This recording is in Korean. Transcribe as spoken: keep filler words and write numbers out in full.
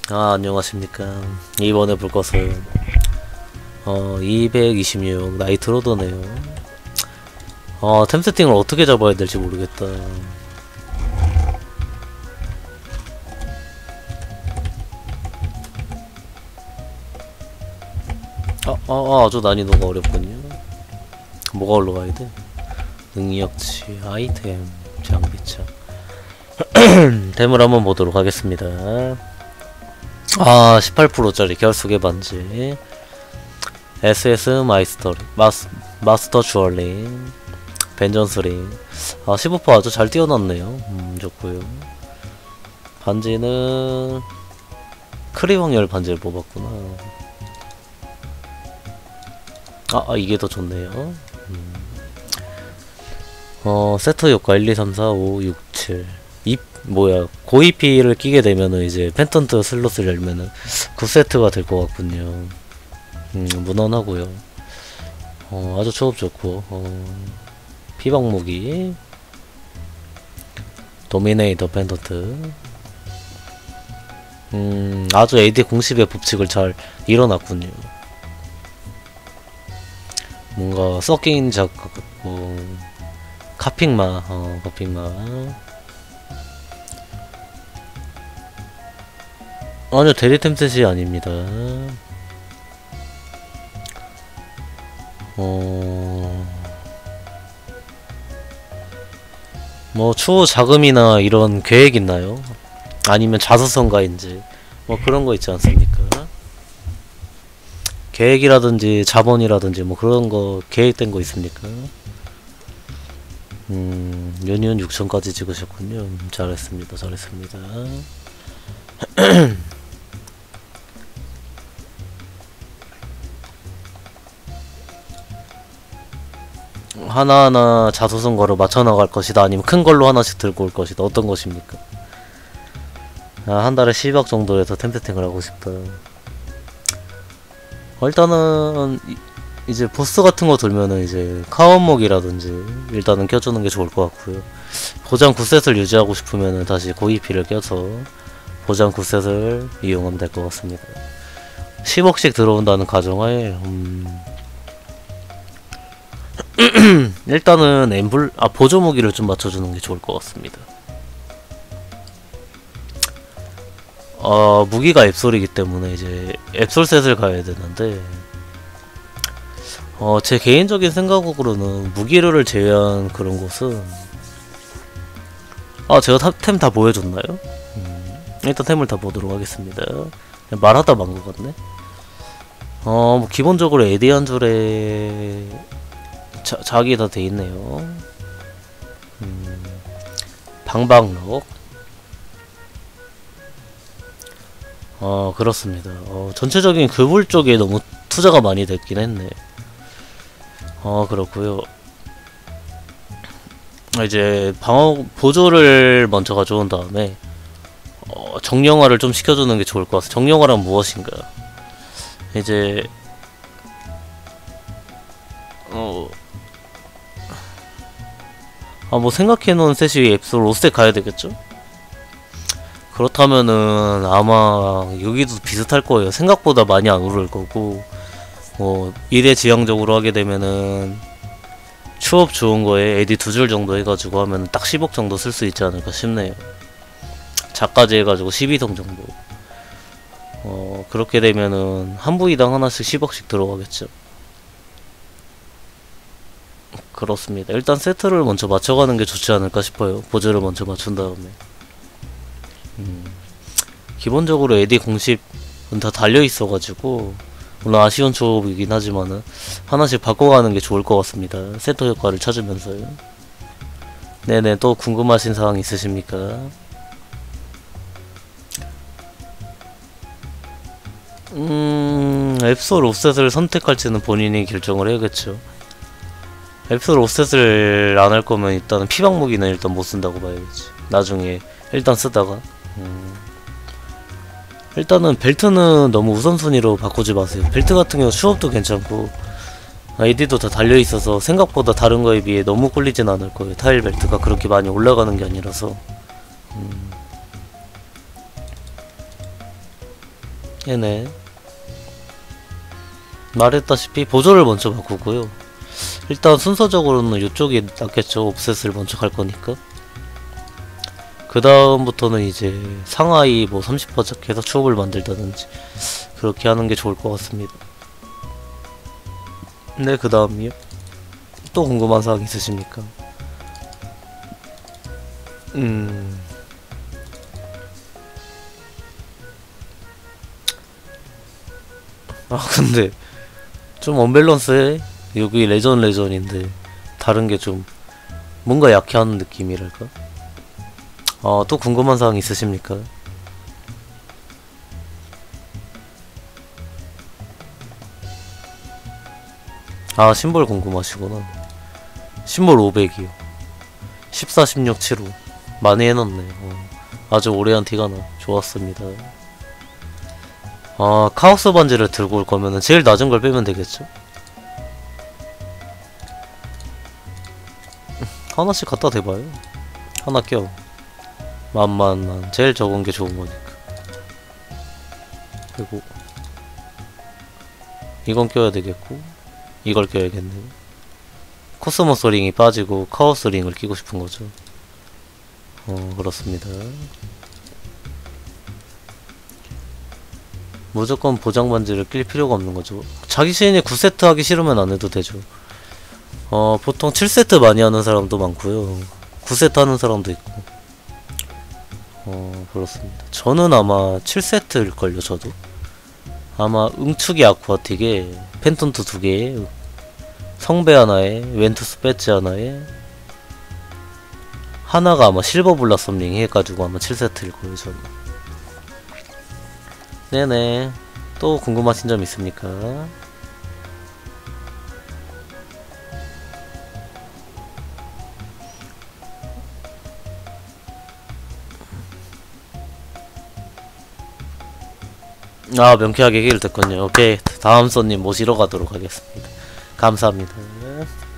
아, 안녕하십니까. 이번에 볼 것은 어 이백이십육 나이트 로더네요. 어 템 세팅을 어떻게 잡아야 될지 모르겠다. 아, 아, 아 아주 난이도가 어렵군요. 뭐가 올라가야 돼? 능력치, 아이템, 장비창. 템을 한번 보도록 하겠습니다. 아, 십팔 퍼센트짜리 결속의 반지, 에스에스 마이스터 마스, 마스터 주얼리, 벤전스링. 아, 십오 퍼센트 아주 잘 띄워놨네요. 음, 좋고요. 반지는 크리 확률 반지를 뽑았구나. 아, 아 이게 더 좋네요. 음. 어, 세트 효과 일, 이, 삼, 사, 오, 육, 칠. 이, 뭐야, 고이피를 끼게 되면은 이제 펜턴트 슬롯을 열면은 구 세트가 될 것 같군요. 음, 무난하고요. 어, 아주 초업 좋고, 어, 피박 무기, 도미네이터 펜턴트. 음, 아주 에이디 공십의 법칙을 잘 일어났군요. 뭔가 섞인 작, 뭐, 카핑마, 어, 카핑마. 아니요, 대리템 셋이 아닙니다. 어, 뭐, 추후 자금이나 이런 계획 있나요? 아니면 자수성가인지, 뭐 그런 거 있지 않습니까? 계획이라든지 자본이라든지 뭐 그런 거 계획된 거 있습니까? 음, 연이은 육천까지 찍으셨군요. 음, 잘했습니다. 잘했습니다. 하나하나 자소선거로 맞춰나갈 것이다, 아니면 큰 걸로 하나씩 들고 올 것이다. 어떤 것입니까? 아, 한 달에 십억 정도에서 템세팅을 하고 싶다. 어, 일단은 이, 이제 보스 같은 거 돌면은 이제 카원목이라든지 일단은 껴주는 게 좋을 것 같고요. 보장 구 셋을 유지하고 싶으면은 다시 고이피를 껴서 보장 구 셋을 이용하면 될 것 같습니다. 십억씩 들어온다는 가정하에 음... 일단은 엠블 아 보조 무기를 좀 맞춰주는 게 좋을 것 같습니다. 어, 무기가 앱솔이기 때문에 이제 앱솔 셋을 가야 되는데, 어, 제 개인적인 생각으로는 무기류를 제외한 그런 곳은, 아, 제가 템 다 보여줬나요? 음, 일단 템을 다 보도록 하겠습니다. 말하다 만 것 같네. 어, 뭐 기본적으로 에디 한 줄에 자, 자기 다 돼 있네요. 음, 방방록. 어, 그렇습니다. 어, 전체적인 그물 쪽에 너무 투자가 많이 됐긴 했네. 어, 그렇고요. 이제 방어 보조를 먼저 가져온 다음에 어, 정령화를 좀 시켜주는 게 좋을 것 같아. 정령화란 무엇인가? 이제 어, 아, 뭐 생각해놓은 셋이 앱솔 오 셋 가야 되겠죠? 그렇다면은 아마 여기도 비슷할 거예요. 생각보다 많이 안 오를 거고, 뭐 미래지향적으로 하게 되면은 추업 좋은 거에 에디 두 줄 정도 해가지고 하면 딱 십억 정도 쓸 수 있지 않을까 싶네요. 작까지 해가지고 십이 성 정도. 어, 그렇게 되면은 한 부위당 하나씩 십억씩 들어가겠죠. 그렇습니다. 일단 세트를 먼저 맞춰가는 게 좋지 않을까 싶어요. 보조를 먼저 맞춘 다음에. 음, 기본적으로 에디 공십은 다 달려있어가지고 물론 아쉬운 조업이긴 하지만은 하나씩 바꿔가는 게 좋을 것 같습니다. 세터 효과를 찾으면서요. 네네, 또 궁금하신 사항 있으십니까? 음... 앱솔 옵셋을 선택할지는 본인이 결정을 해야겠죠. 앱솔 옵셋을 안 할 거면 일단은 피박 무기는 일단 못 쓴다고 봐야겠지. 나중에 일단 쓰다가 음. 일단은 벨트는 너무 우선순위로 바꾸지 마세요. 벨트 같은 경우 수업도 괜찮고 에이디도 다 달려있어서 생각보다 다른 거에 비해 너무 꿀리진 않을 거예요. 타일 벨트가 그렇게 많이 올라가는 게 아니라서. 음. 얘네 말했다시피 보조를 먼저 바꾸고요. 일단 순서적으로는 이쪽이 낫겠죠. 옵셋을 먼저 갈 거니까. 그 다음부터는 이제 상하이 뭐 삼십 퍼센트 해서 추억을 만들다든지 그렇게 하는 게 좋을 것 같습니다. 네, 그 다음이요. 또 궁금한 사항 있으십니까? 음... 아 근데 좀 언밸런스해. 여기 레전 레전인데 다른 게 좀 뭔가 약해하는 느낌이랄까? 아, 또 궁금한 사항 있으십니까? 아, 심볼 궁금하시구나. 심볼 오백이요. 십사, 십육, 칠호. 많이 해놨네. 어, 아주 오래 한 티가 나. 좋았습니다. 아, 카오스 반지를 들고 올 거면은 제일 낮은 걸 빼면 되겠죠? 하나씩 갖다 대봐요. 하나 껴. 만만만. 제일 적은 게 좋은 거니까. 그리고 이건 껴야 되겠고 이걸 껴야겠네. 코스모스 링이 빠지고 카오스 링을 끼고 싶은 거죠. 어, 그렇습니다. 무조건 보장 반지를 낄 필요가 없는 거죠. 자기 시인이 구 세트 하기 싫으면 안 해도 되죠. 어, 보통 칠 세트 많이 하는 사람도 많고요. 구 세트 하는 사람도 있고. 어, 그렇습니다. 저는 아마 칠 세트일걸요, 저도. 아마 응축이 아쿠아틱에 팬톤트 두 개에 성배 하나에 웬투스 배지 하나에 하나가 아마 실버 블라썸 링 해가지고 아마 칠 세트일 거예요, 저는. 네네. 또 궁금하신 점 있습니까? 아, 명쾌하게 얘기를 듣군요. 오케이. 다음 손님 모시러 가도록 하겠습니다. 감사합니다.